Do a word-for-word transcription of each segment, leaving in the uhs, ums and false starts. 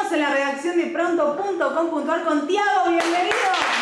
Estamos en la redacción de pronto punto com punto ar con Tiago, bienvenido.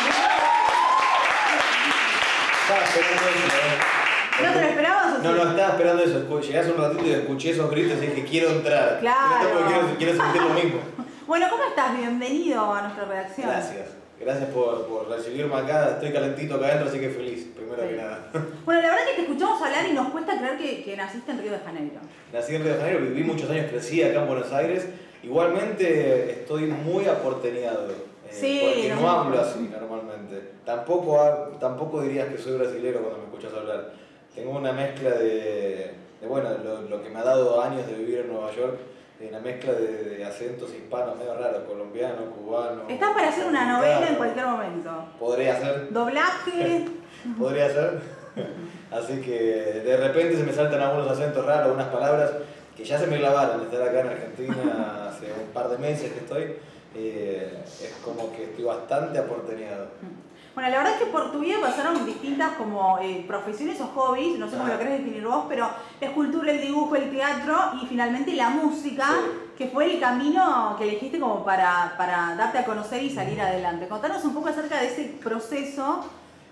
Estaba esperando eso, ¿eh? ¿No te lo esperabas o sí? No, no, estaba esperando eso. Llegué hace un ratito y escuché esos gritos y dije, quiero entrar. Claro. Quiero, quiero, quiero sentir lo mismo. Bueno, ¿cómo estás? Bienvenido a nuestra redacción. Gracias. Gracias por, por recibirme acá. Estoy calentito acá adentro, así que feliz, primero Sí. que nada. Bueno, la verdad es que te escuchamos hablar y nos cuesta creer que, que naciste en Río de Janeiro. Nací en Río de Janeiro, viví muchos años, crecí acá en Buenos Aires. Igualmente estoy muy aporteñado. Eh, Sí, porque no, no. hablo así normalmente. Tampoco, ha- tampoco dirías que soy brasilero cuando me escuchas hablar. Tengo una mezcla de, de bueno, lo, lo que me ha dado años de vivir en Nueva York, una mezcla de, de acentos hispanos medio raros, colombiano, cubano. Estás para hacer una mexicano. novela en cualquier momento. Podría ser. Doblaje. Podría ser. Así que de repente se me saltan algunos acentos raros, algunas palabras que ya se me clavaron de estar acá en Argentina hace un par de meses que estoy. Eh, es como que estoy bastante aporteñado. Bueno, la verdad es que por tu vida pasaron distintas como eh, profesiones o hobbies, no sé cómo Ah. lo querés definir vos, pero la escultura, el dibujo, el teatro y finalmente la música, Sí. que fue el camino que elegiste como para, para darte a conocer y salir adelante. Contanos un poco acerca de ese proceso.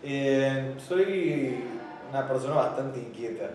Eh, soy una persona bastante inquieta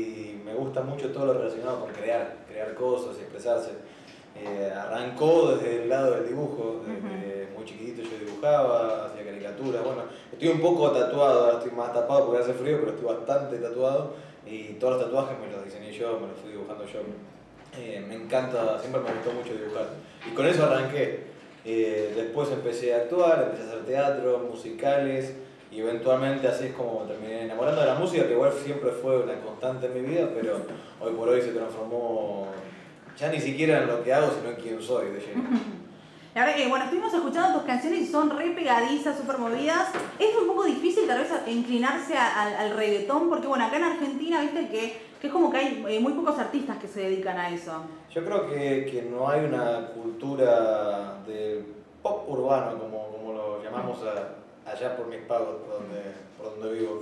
y me gusta mucho todo lo relacionado con crear, crear cosas, expresarse. Eh, arrancó desde el lado del dibujo, desde uh-huh. muy chiquitito yo dibujaba, hacía caricaturas, bueno, estoy un poco tatuado, ahora estoy más tapado porque hace frío, pero estoy bastante tatuado y todos los tatuajes me los diseñé yo, me los fui dibujando yo. Eh, me encanta, siempre me gustó mucho dibujar y con eso arranqué. Eh, después empecé a actuar, empecé a hacer teatro, musicales y eventualmente así es como terminé enamorando de la música, que igual siempre fue una constante en mi vida, pero hoy por hoy se transformó ya ni siquiera en lo que hago, sino en quién soy de lleno. La verdad que, bueno, estuvimos escuchando tus canciones y son re pegadizas, súper movidas. Es un poco difícil tal vez inclinarse a, al, al reggaetón, porque bueno, acá en Argentina, viste que, que es como que hay eh, muy pocos artistas que se dedican a eso. Yo creo que, que no hay una cultura de pop urbano, como, como lo llamamos a, allá por mis pagos, por donde, por donde vivo.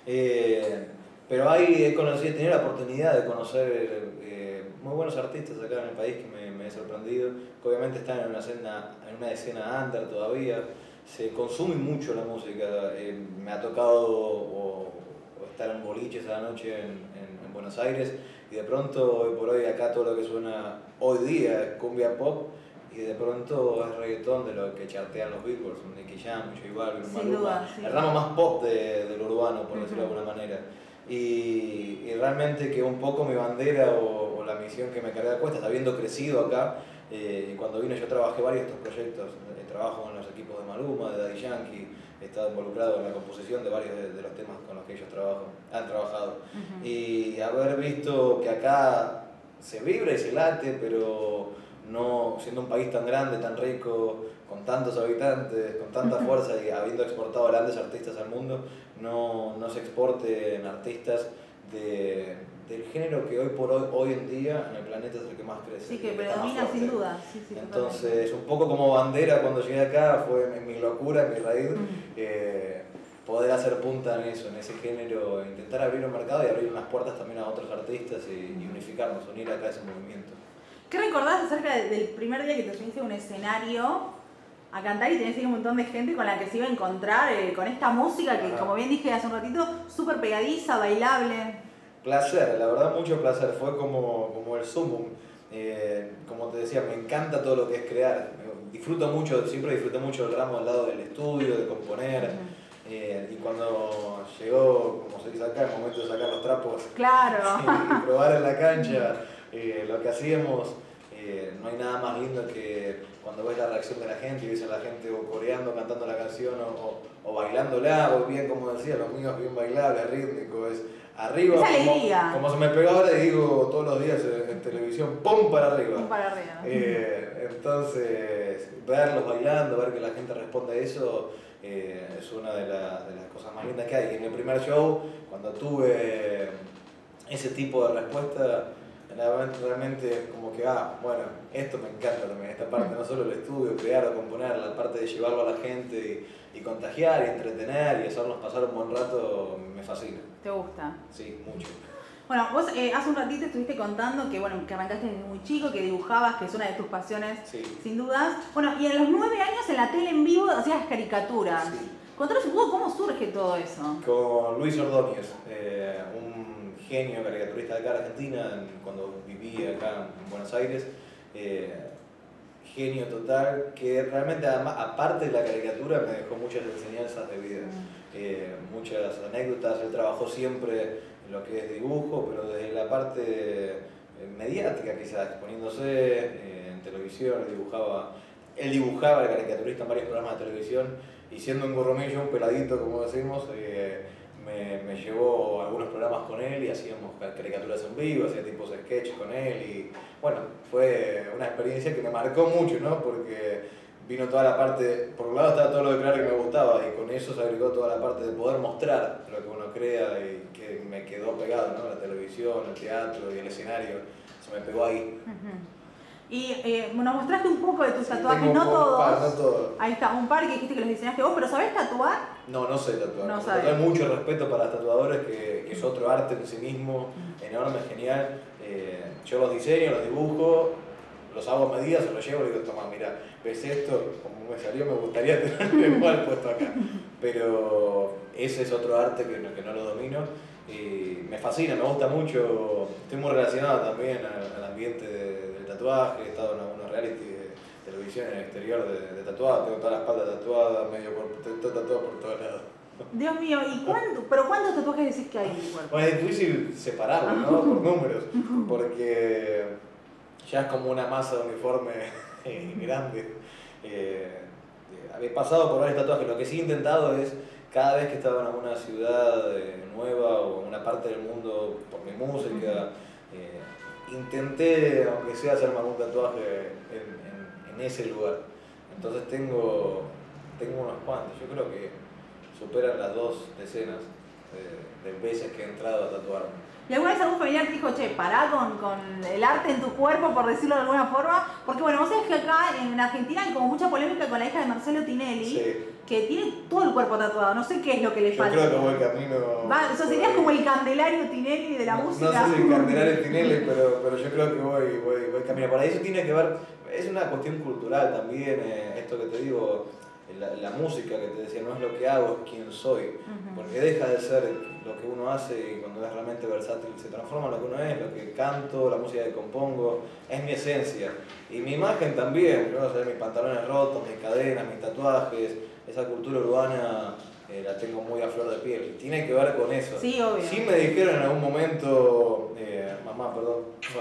Eh, pero hay, he conocido, he tenido la oportunidad de conocer eh, muy buenos artistas acá en el país que me, me he sorprendido, que obviamente están en una escena, en una escena under todavía, se consume mucho la música, eh, me ha tocado o, o estar en boliches a la noche en, en, en Buenos Aires y de pronto hoy por hoy acá todo lo que suena hoy día es cumbia pop y de pronto es reggaetón de lo que chartean los Beatles, Nicky Jam, J Balvin, Maluma, sí. El ramo más pop de, del urbano por decirlo uh-huh. de alguna manera. Y, y realmente que un poco mi bandera o, o la misión que me cargué a cuestas, habiendo crecido acá, eh, cuando vine yo trabajé varios de estos proyectos, eh, trabajo en los equipos de Maluma, de Daddy Yankee, he estado involucrado en la composición de varios de, de los temas con los que ellos trabajan, han trabajado. Uh-huh. Y haber visto que acá se vibra y se late, pero no siendo un país tan grande, tan rico, con tantos habitantes, con tanta fuerza y habiendo exportado grandes artistas al mundo, no, no se exporten artistas de, del género que hoy por hoy, hoy en día en el planeta es el que más crece. Sí, que predomina sin duda. Sí, sí, entonces, totalmente. Un poco como bandera cuando llegué acá, fue mi locura, mi raíz, uh-huh. eh, poder hacer punta en eso, en ese género, intentar abrir un mercado y abrir unas puertas también a otros artistas y, y unificarnos, unir acá ese movimiento. ¿Qué recordás acerca del primer día que te subiste a un escenario a cantar y tenés ahí un montón de gente con la que se iba a encontrar eh, con esta música que, Ajá. como bien dije hace un ratito, súper pegadiza, bailable? Placer, la verdad mucho placer, fue como, como el sumum. Eh, como te decía, me encanta todo lo que es crear, disfruto mucho, siempre disfruté mucho el ramo al lado del estudio, de componer. Uh-huh. eh, y cuando llegó, como se dice acá, el momento de sacar los trapos claro. y, y probar en la cancha eh, lo que hacíamos, eh, no hay nada más lindo que cuando ves la reacción de la gente y ves a la gente o coreando, cantando la canción o, o, o bailándola, o bien como decía, lo mío es bien bailable, rítmico, es arriba, como, como se me pegó ahora y digo todos los días en, en televisión, ¡pum! Para arriba. Pum para arriba. Eh, entonces, verlos bailando, ver que la gente responde a eso, eh, es una de, la, de las cosas más lindas que hay. Y en el primer show, cuando tuve ese tipo de respuesta, realmente como que, ah, bueno, esto me encanta también, esta parte, no solo el estudio, crear o componer, la parte de llevarlo a la gente y, y contagiar y entretener y hacernos pasar un buen rato, me fascina. ¿Te gusta? Sí, mucho. Bueno, vos eh, hace un ratito estuviste contando que, bueno, que arrancaste desde muy chico, que dibujabas, que es una de tus pasiones, Sí. sin dudas. Bueno, y a los nueve años en la tele en vivo hacías caricaturas. Sí. Contanos un poco cómo surge todo eso. Con Luis Ordóñez, eh, un genio caricaturista de acá de Argentina, cuando vivía acá en Buenos Aires. Eh, genio total, que realmente además, aparte de la caricatura, me dejó muchas enseñanzas de vida, eh, muchas anécdotas. Él trabajó siempre en lo que es dibujo, pero desde la parte eh, mediática quizás, exponiéndose eh, en televisión. Él dibujaba, él dibujaba el caricaturista en varios programas de televisión, y siendo un gorromillo, un peladito como decimos, eh, me, me llevó a algunos programas con él y hacíamos caricaturas en vivo, hacía tipos de sketch con él, y bueno, fue una experiencia que me marcó mucho, ¿no? Porque vino toda la parte, por un lado estaba todo lo de crear que me gustaba, y con eso se agregó toda la parte de poder mostrar lo que uno crea, y que me quedó pegado, ¿no? La televisión, el teatro y el escenario, se me pegó ahí. Uh-huh. Y eh, nos mostraste un poco de tus Sí, tatuajes, no todos. Par, no todos. Ahí está, un par que dijiste que los diseñaste vos, pero ¿sabés tatuar? No, no sé tatuar. No Hay mucho respeto para los tatuadores, que, que es otro arte en sí mismo, enorme, genial. Eh, yo los diseño, los dibujo, los hago a medida, se los llevo y digo, toma, mira, ves esto, como me salió, me gustaría tenerlo igual puesto acá. Pero ese es otro arte que no, que no lo domino. Y me fascina, me gusta mucho. Estoy muy relacionado también al, al ambiente de, del tatuaje. He estado en algunos reality de televisión en el exterior de, de tatuado. Tengo toda la espalda tatuada, medio cuerpo, todo tatuado por todos lados. Dios mío, ¿y cuánto, pero cuántos tatuajes decís que hay en tu cuerpo? Bueno, es difícil separarlo, ¿no? Por números, porque ya es como una masa de uniforme grande. Eh, he pasado por varios tatuajes. Lo que sí he intentado es, cada vez que estaba en alguna ciudad eh, nueva o en una parte del mundo por mi música, eh, intenté, aunque sea, hacerme algún tatuaje en, en, en ese lugar. Entonces tengo, tengo unos cuantos, yo creo que superan las dos decenas de, de veces que he entrado a tatuarme. ¿Y alguna vez algún familiar te dijo, che, pará con, con el arte en tu cuerpo, por decirlo de alguna forma? Porque bueno, vos sabés que acá en Argentina hay como mucha polémica con la hija de Marcelo Tinelli, sí, que tiene todo el cuerpo tatuado, no sé qué es lo que le yo falta. creo que voy camino... Va, o sea, serías como el Candelario Tinelli de la no, música. No sé si el Candelario Tinelli, pero, pero yo creo que voy, voy, voy camino por ahí. Eso tiene que ver, es una cuestión cultural también, eh, esto que te digo, la, la música que te decía, no es lo que hago, es quién soy. Uh-huh. Porque deja de ser lo que uno hace, y cuando es realmente versátil se transforma en lo que uno es, lo que canto, la música que compongo, es mi esencia. Y mi imagen también, yo, o sea, mis pantalones rotos, mis cadenas, mis tatuajes, esa cultura urbana eh, la tengo muy a flor de piel. Tiene que ver con eso. Sí, obvio. Sí me dijeron en algún momento, eh, mamá, perdón,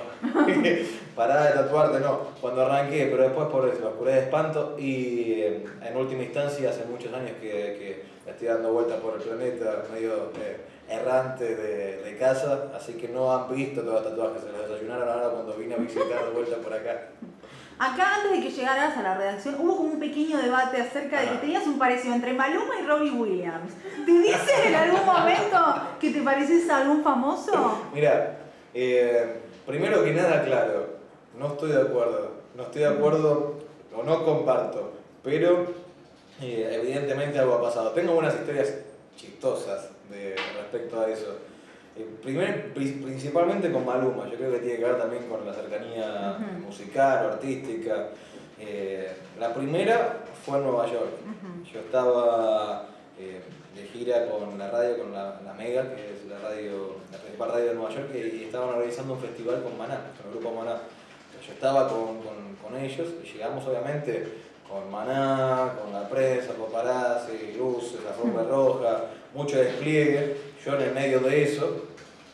pará de tatuarte, no, cuando arranqué, pero después por eso, curé de espanto, y eh, en última instancia hace muchos años que, que estoy dando vueltas por el planeta, medio eh, errante de, de casa, así que no han visto todos los tatuajes, se los desayunaron ahora cuando vine a visitar de vuelta por acá. Acá, antes de que llegaras a la redacción, hubo como un pequeño debate acerca de que tenías un parecido entre Maluma y Robbie Williams. ¿Te dicen en algún momento que te pareces a algún famoso? Mira, eh, primero que nada, claro, no estoy de acuerdo. No estoy de acuerdo o no comparto, pero eh, evidentemente algo ha pasado. Tengo unas historias chistosas de, respecto a eso. Eh, primer, principalmente con Maluma, yo creo que tiene que ver también con la cercanía uh-huh. musical o artística. Eh, la primera fue en Nueva York. Uh-huh. Yo estaba eh, de gira con la radio, con la, la Mega, que es la radio, la principal radio de Nueva York, y, y estaban organizando un festival con Maná, con el grupo Maná. Yo estaba con, con, con ellos y llegamos obviamente con Maná, con la prensa, paparazzi, luces, la forma roja, mucho despliegue. Yo en el medio de eso,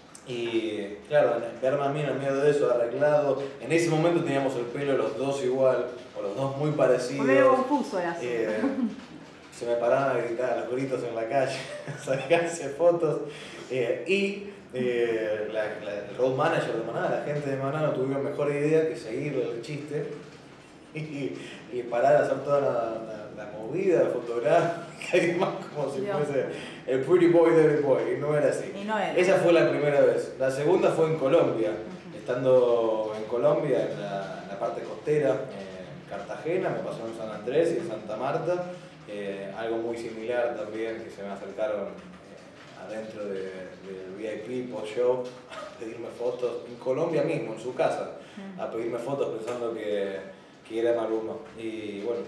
y claro, verme a mí en el medio de eso, arreglado. En ese momento teníamos el pelo los dos igual, o los dos muy parecidos. Medio confuso era así. Eh, se me paraban a gritar, los gritos en la calle, a sacarse fotos. Eh, y eh, la, la, el road manager de Maná, la gente de Maná, no tuvieron mejor idea que seguir el chiste y, y parar a hacer toda la, la, la movida fotográfica y más como si Dios. fuese el pretty boy de every boy, y no era así. Y no era. Esa fue la primera vez. La segunda fue en Colombia, uh-huh. estando en Colombia, en la, en la parte costera, en Cartagena, me pasó en San Andrés y en Santa Marta, eh, algo muy similar también, que se me acercaron eh, adentro del de, de V I P post-show pedirme fotos, en Colombia mismo, en su casa, Mm. a pedirme fotos pensando que, que era Maluma. Y bueno,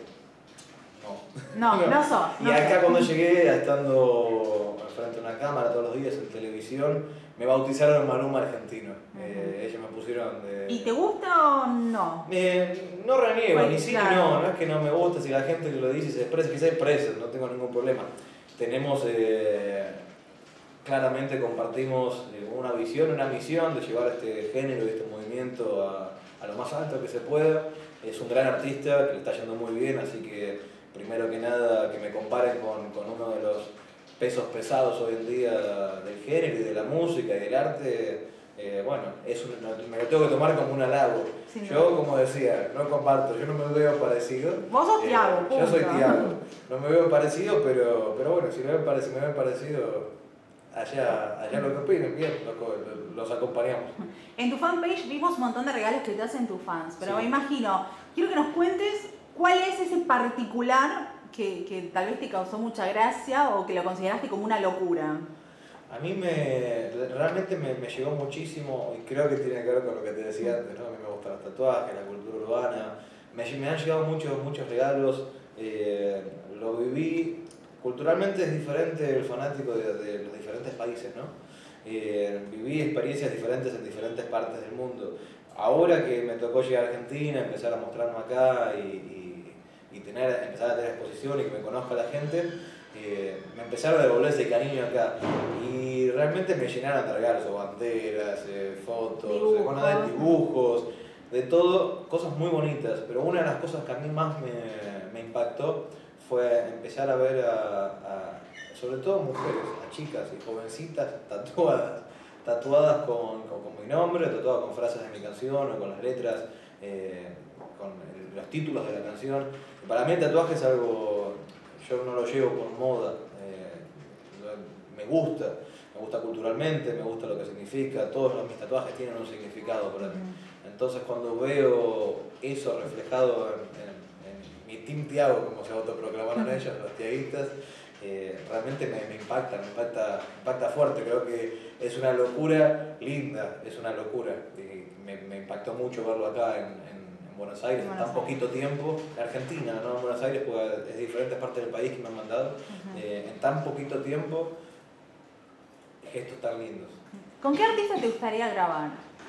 no. No, no sos. Y no acá sos. cuando llegué, estando frente a una cámara todos los días en televisión, me bautizaron Maluma argentino. Ujú. Eh, ellos me pusieron de... ¿Y te gusta o no? Eh, no reniego, Pues, ni sí claro. ni no, no es que no me gusta, si la gente que lo dice y se expresa, que se expresa, no tengo ningún problema. Tenemos, eh, claramente compartimos eh, una visión, una misión de llevar este género y este movimiento a, a lo más alto que se pueda. Es un gran artista que le está yendo muy bien, así que primero que nada que me comparen con, con uno de los pesos pesados hoy en día del género y de la música y del arte, eh, bueno, es un, me lo tengo que tomar como un halago. Sí, Yo, no. como decía, no comparto, yo no me veo parecido. Vos sos Eh, Tiago, Yo soy punto. Tiago, no me veo parecido, pero, pero bueno, si me ven parecido, me ven parecido, allá, allá lo que opinen, bien, los, los acompañamos. En tu fanpage vimos un montón de regalos que te hacen tus fans, pero Sí. me imagino, quiero que nos cuentes cuál es ese particular que, que tal vez te causó mucha gracia o que lo consideraste como una locura. A mí me, realmente me, me llegó muchísimo, y creo que tiene que ver con lo que te decía antes, ¿no? A mí me gustan los tatuajes, la cultura urbana, me, me han llegado muchos, muchos regalos, eh, lo viví, culturalmente es diferente el fanático de, de los diferentes países, ¿no? Eh, viví experiencias diferentes en diferentes partes del mundo. Ahora que me tocó llegar a Argentina, empezar a mostrarme acá y, y, y tener, empezar a tener exposición y que me conozca la gente, eh, me empezaron a devolver ese cariño acá y realmente me llenaron de regalos, o banderas, eh, fotos, Dibujos. eh, bueno, de dibujos, de todo, cosas muy bonitas, pero una de las cosas que a mí más me, me impactó fue empezar a ver a, a, sobre todo mujeres, a chicas y jovencitas tatuadas, tatuadas con, con, con mi nombre, tatuadas con frases de mi canción o con las letras, eh, con el, los títulos de la canción. Y para mí el tatuaje es algo, yo no lo llevo por moda, eh, me gusta, me gusta culturalmente, me gusta lo que significa, todos los, mis tatuajes tienen un significado para mí. Entonces cuando veo eso reflejado en, en, en mi Team Tiago, como se autoproclamaron ellos, los tiaguistas, eh, realmente me, me impacta, me impacta, me impacta fuerte. Creo que es una locura linda, es una locura. Y me, me impactó mucho verlo acá en, en, en Buenos Aires, en tan poquito tiempo. En Argentina, no en Buenos Aires, porque es de diferentes partes del país que me han mandado. Uh-huh. eh, en tan poquito tiempo, gestos tan lindos. ¿Con qué artista te gustaría grabar?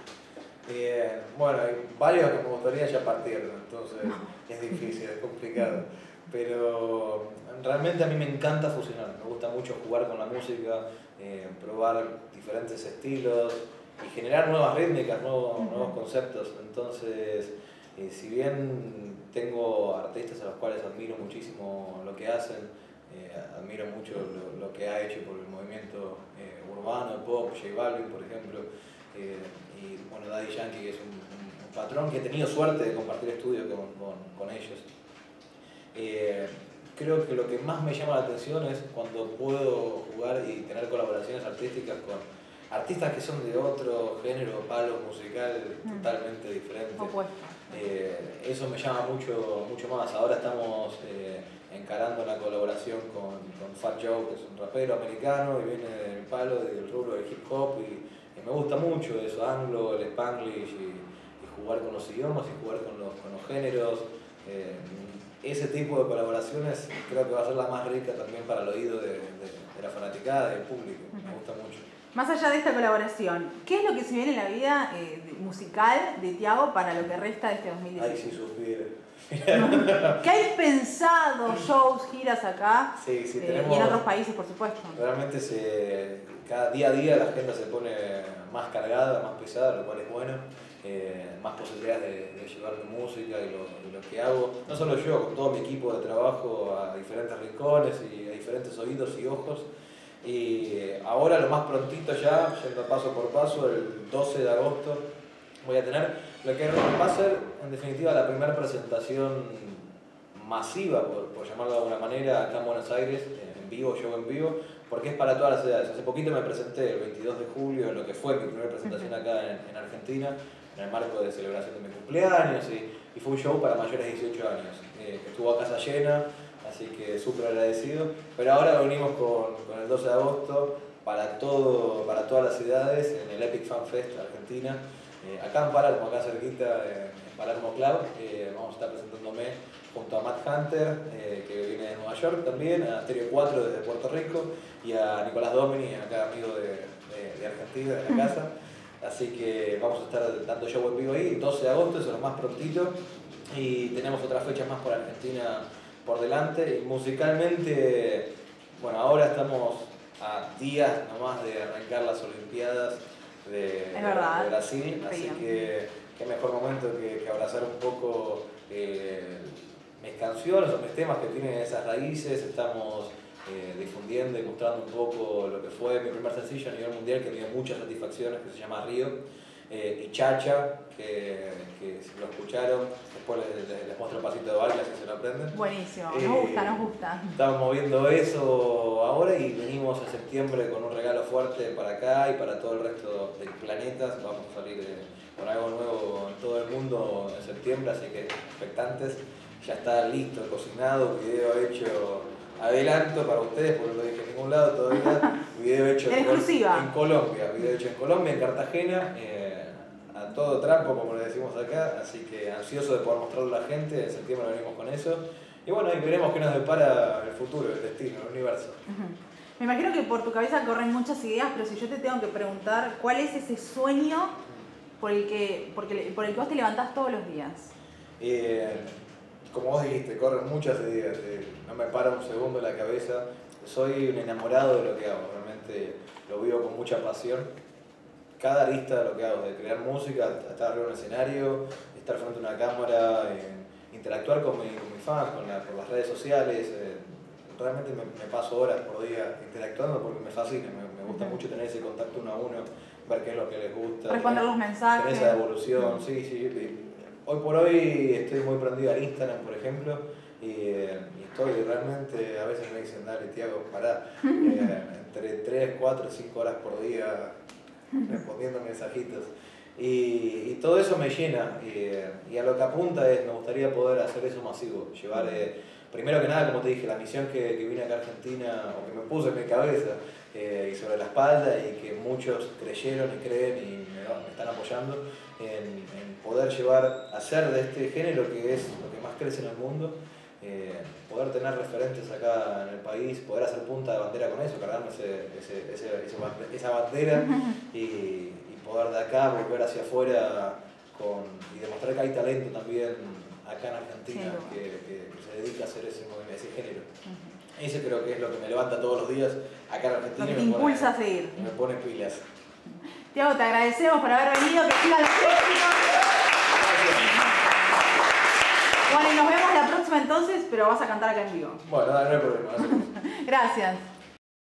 Eh, bueno, hay varios que me gustaría ya partir, entonces es difícil, es complicado. Pero realmente a mí me encanta fusionar, me gusta mucho jugar con la música, eh, probar diferentes estilos y generar nuevas rítmicas, nuevos, uh-huh. nuevos conceptos. Entonces, eh, si bien tengo artistas a los cuales admiro muchísimo lo que hacen, eh, admiro mucho lo, lo que ha hecho por el movimiento eh, urbano, pop, J Balvin, por ejemplo, eh, y bueno, Daddy Yankee, que es un, un, un patrón que he tenido suerte de compartir estudio con, con, con ellos. Eh, creo que lo que más me llama la atención es cuando puedo jugar y tener colaboraciones artísticas con artistas que son de otro género, palo musical mm. totalmente diferente. Eh, eso me llama mucho, mucho más. Ahora estamos eh, encarando la colaboración con, con Fat Joe, que es un rapero americano y viene del palo, del rubro del hip hop, y, y me gusta mucho eso, anglo, el spanglish, y, y jugar con los idiomas y jugar con los, con los géneros. Eh, ese tipo de colaboraciones creo que va a ser la más rica también para el oído de, de, de la fanaticada, del público. Uh-huh. Me gusta mucho. Más allá de esta colaboración, ¿qué es lo que se viene en la vida eh, musical de Tiago para lo que resta de este dos mil diecisiete? Ay, si supiera. ¿Qué hay pensado? ¿Shows, giras acá? Sí, sí, eh, tenemos, y en otros países, por supuesto. Realmente se, cada día a día la agenda se pone más cargada, más pesada, lo cual es bueno. Eh, más posibilidades de, de llevar mi música y lo, y lo que hago, no solo yo, con todo mi equipo de trabajo a diferentes rincones y a diferentes oídos y ojos. Y ahora lo más prontito ya, yendo paso por paso, el doce de agosto voy a tener lo que va a ser en definitiva la primera presentación masiva, por, por llamarlo de alguna manera, acá en Buenos Aires, en vivo, show en vivo, porque es para todas las edades. Hace poquito me presenté el veintidós de julio en lo que fue mi primera presentación acá en, en Argentina, en el marco de celebración de mi cumpleaños, y, y fue un show para mayores de dieciocho años, eh, que estuvo a casa llena, así que súper agradecido. Pero ahora venimos con, con el doce de agosto, para, todo, para todas las ciudades en el Epic Fan Fest Argentina. Eh, acá en Palermo, acá cerquita, eh, en Palermo Club, eh, vamos a estar presentándome junto a Matt Hunter, eh, que viene de Nueva York también, a Stereo cuatro desde Puerto Rico, y a Nicolás Domini, acá amigo de, de, de Argentina, de la casa. Así que vamos a estar dando show en vivo ahí, doce de agosto, eso es lo más prontito, y tenemos otras fechas más por Argentina por delante. Y musicalmente, bueno, ahora estamos a días nomás de arrancar las Olimpiadas de, de, de Brasil, así que qué mejor momento que, que abrazar un poco eh, mis canciones o mis temas que tienen esas raíces. Estamos eh, difundiendo y mostrando un poco lo que fue mi primer sencillo a nivel mundial, que me dio muchas satisfacciones, que se llama Río, eh, y Chacha, que, que si lo escucharon, después les, les, les muestro el pasito de baile, así se lo aprenden. Buenísimo, eh, nos gusta, nos gusta. Estamos moviendo eso ahora y venimos en septiembre con un regalo fuerte para acá y para todo el resto del planeta. Vamos a salir eh, con algo nuevo en todo el mundo en septiembre, así que expectantes. Ya está listo, cocinado, video hecho, adelanto para ustedes porque no lo dije en ningún lado todavía. Video hecho en, exclusiva. en Colombia, video hecho en Colombia, en Cartagena, eh, a todo trampo como le decimos acá, así que ansioso de poder mostrarlo a la gente. En septiembre venimos con eso. Y bueno, ahí veremos qué nos depara el futuro, el destino, el universo. Uh-huh. Me imagino que por tu cabeza corren muchas ideas, pero si yo te tengo que preguntar, ¿cuál es ese sueño por el que, porque, por el que vos te levantás todos los días? Eh, como vos dijiste, corren muchas ideas, eh, no me para un segundo la cabeza. Soy un enamorado de lo que hago, realmente lo vivo con mucha pasión. Cada arista de lo que hago, de crear música, estar arriba en un escenario, estar frente a una cámara, eh, interactuar con, mi, con mis fans, con la, por las redes sociales. Eh, realmente me, me paso horas por día interactuando porque me fascina, me, me gusta mucho tener ese contacto uno a uno, ver qué es lo que les gusta. Responder los mensajes. Tener esa evolución, sí, sí. Hoy por hoy estoy muy prendido al Instagram, por ejemplo, y, eh, y estoy realmente, a veces me dicen, dale, Tiago, pará, eh, entre tres, cuatro, cinco horas por día respondiendo mensajitos. Y, y todo eso me llena, y, y a lo que apunta es, me gustaría poder hacer eso masivo, llevar, eh, primero que nada, como te dije, la misión que, que vine acá a Argentina, o que me puse en mi cabeza, eh, y sobre la espalda, y que muchos creyeron y creen y me, me están apoyando, en, en poder llevar, hacer de este género que es lo que más crece en el mundo, eh, poder tener referentes acá en el país, poder hacer punta de bandera con eso, cargarme ese, ese, ese, ese, esa bandera y, y poder de acá volver hacia afuera con, y demostrar que hay talento también acá en Argentina, sí, que, que se dedica a hacer ese, ese género. Uh-huh. Ese creo que es lo que me levanta todos los días acá en Argentina. Lo que te impulsa a seguir. Me pone pilas. Tiago, te agradecemos por haber venido, que sigan los éxitos. Bueno, y nos vemos la próxima entonces, pero vas a cantar acá en vivo. Bueno, no hay problema. Gracias.